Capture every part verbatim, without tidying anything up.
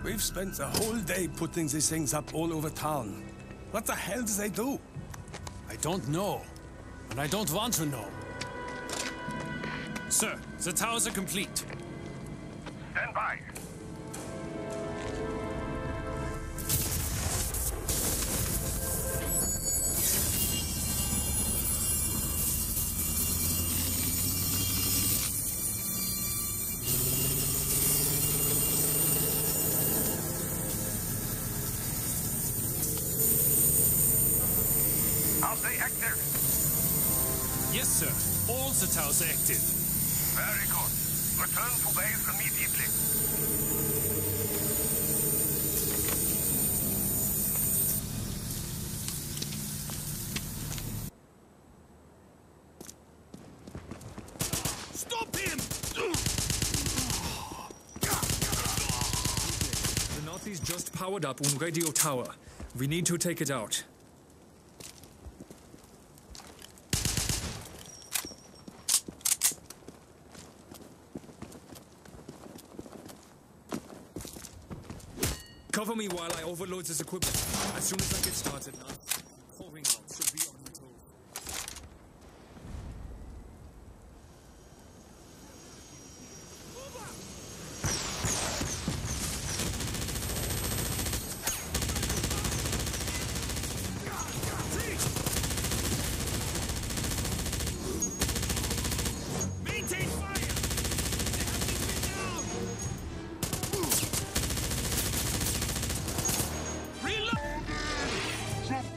We've spent the whole day putting these things up all over town. What the hell do they do? I don't know. And I don't want to know. Sir, the towers are complete. Stand by. Are they active? Yes, sir. All the towers are active. Very good. Return to base immediately. Stop him! The Nazis just powered up on radio tower. We need to take it out. Cover me while I overload this equipment. As soon as I get started, now, pouring out should be on the toe. Maintain fire! They have been down! Reload!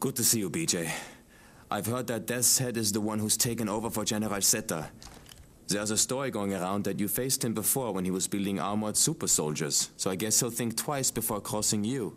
Good to see you, B J. I've heard that Death's Head is the one who's taken over for General Zeta. There's a story going around that you faced him before when he was building armored super soldiers, so I guess he'll think twice before crossing you.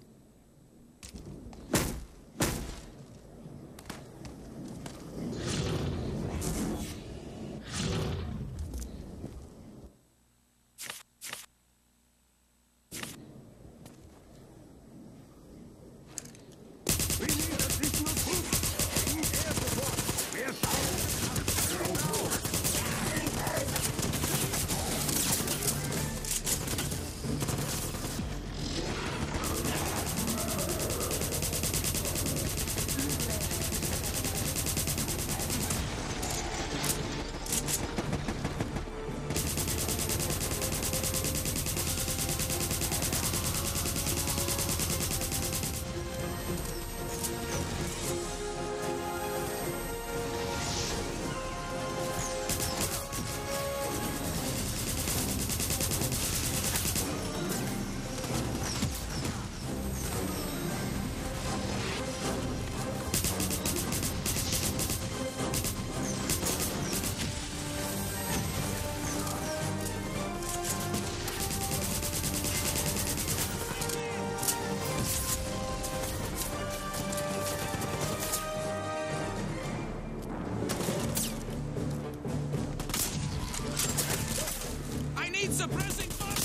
Suppressing fire!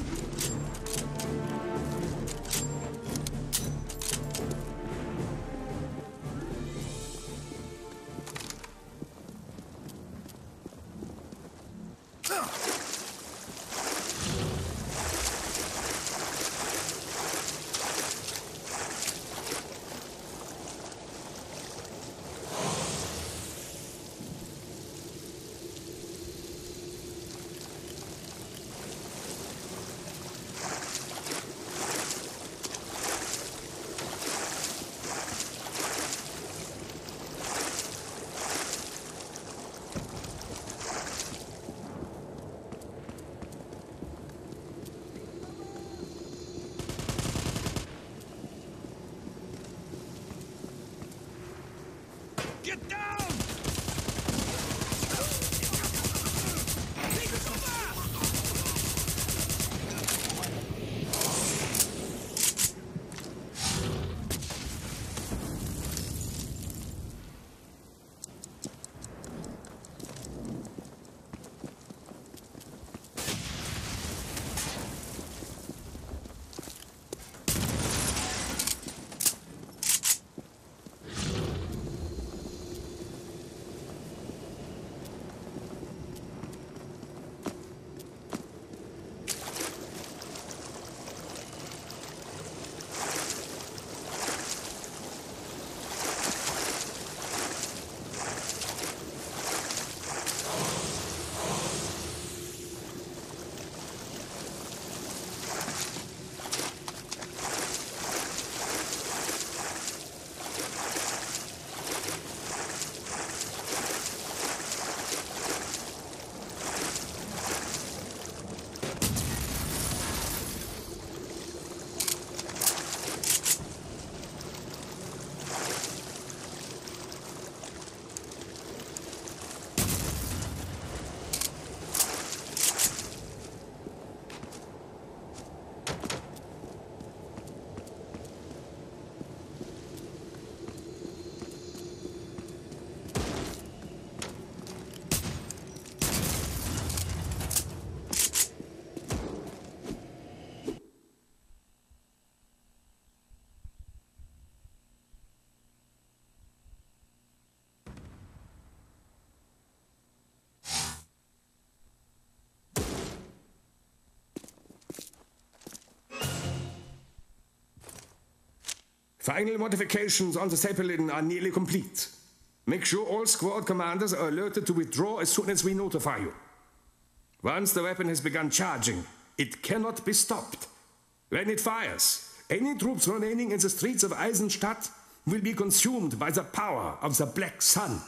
Get down! Take it over! Final modifications on the Zeppelin are nearly complete. Make sure all squad commanders are alerted to withdraw as soon as we notify you. Once the weapon has begun charging, it cannot be stopped. When it fires, any troops remaining in the streets of Eisenstadt will be consumed by the power of the Black Sun.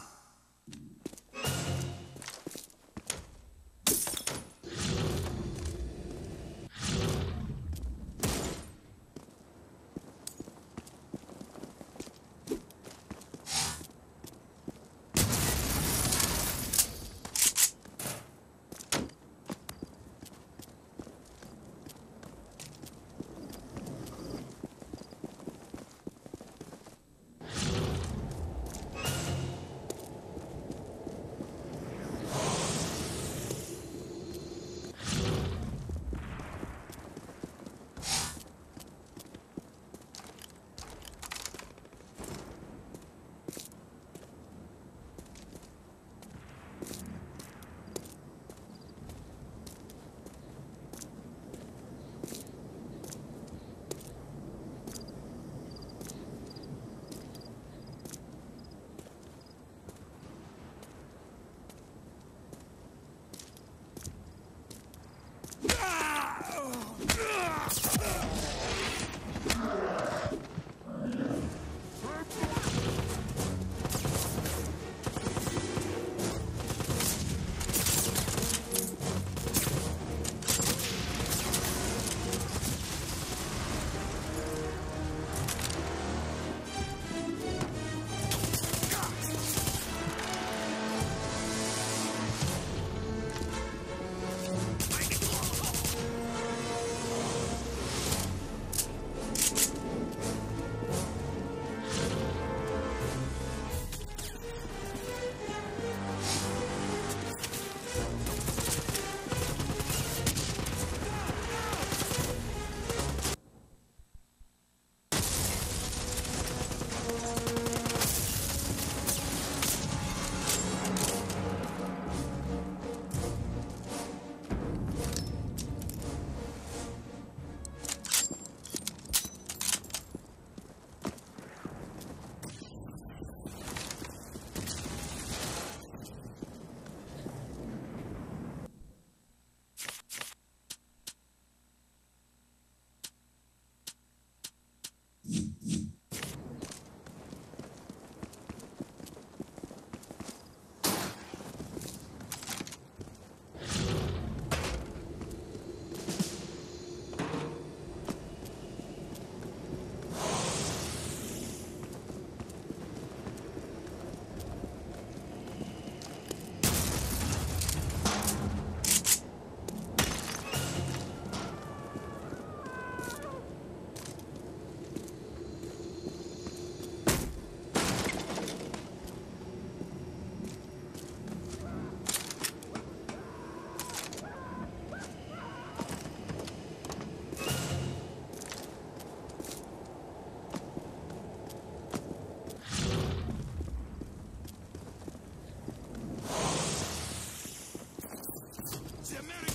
The American